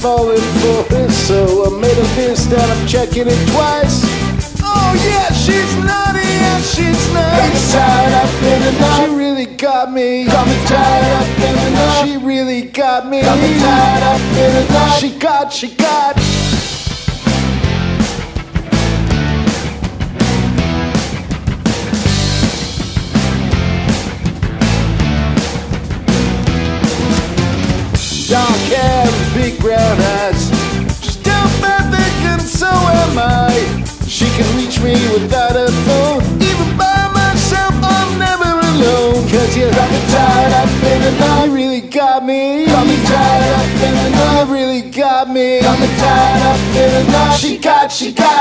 falling for her, so I made a list and I'm checking it twice. Oh yeah, she's naughty and she's nice. Got me tied up in a knot. She really got me. Got me tied up in a knot. She really got me. Got me tied up in a knot. She got. Dark hair and big brown eyes. She's down bad thinking, so am I. She can reach me without a phone. Even by myself, I'm never alone. Cause you got me tied up in a knot. You really got me. Got me tied up in a knot. You really got me. Got me tied up in a knot. She got.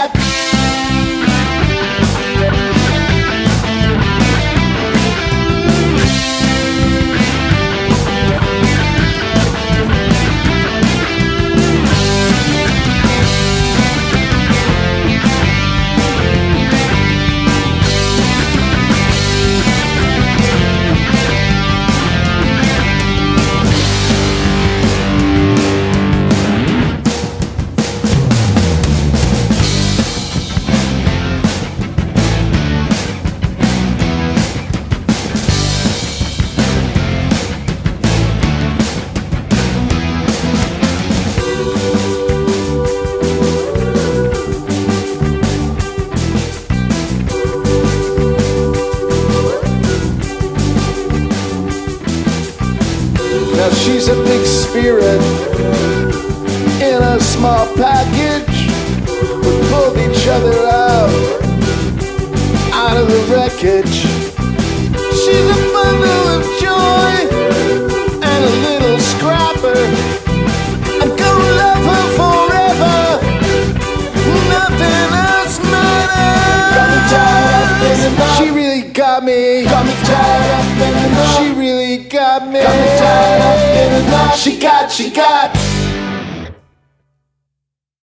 Now she's a big spirit in a small package. We pulled each other out of the wreckage. She's a bundle of joy and a little scrapper. I'm gonna love her forever. Nothing else matters. Got me tied up in a knot. She really got me. Got me tied up in a knot. She really got me. Got me tied up in a knot. She got.